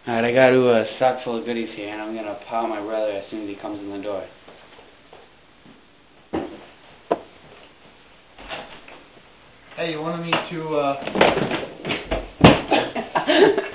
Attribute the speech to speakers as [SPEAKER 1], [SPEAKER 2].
[SPEAKER 1] Alright, I got a sock full of goodies here, and I'm going to pile my brother as soon as he comes in the door.
[SPEAKER 2] Hey, you wanted me to,